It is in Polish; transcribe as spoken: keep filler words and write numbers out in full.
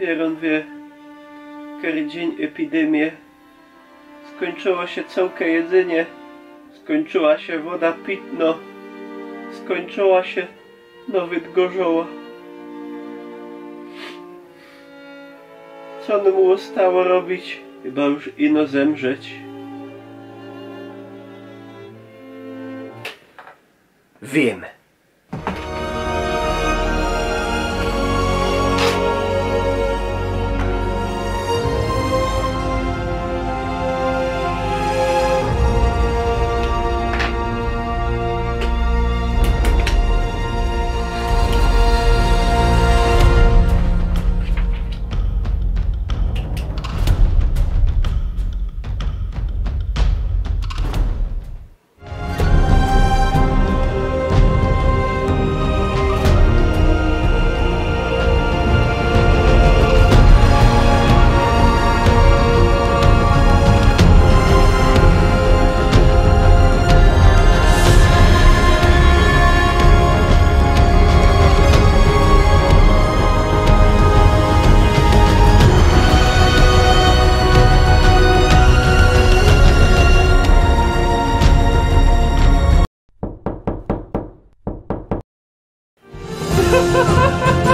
Jeron wie, który dzień epidemię. Skończyło się całe jedzenie, skończyła się woda pitno, skończyła się nawet gorzoła. Co mu zostało robić? Chyba już ino zemrzeć. Wiem. Ha ha ha ha!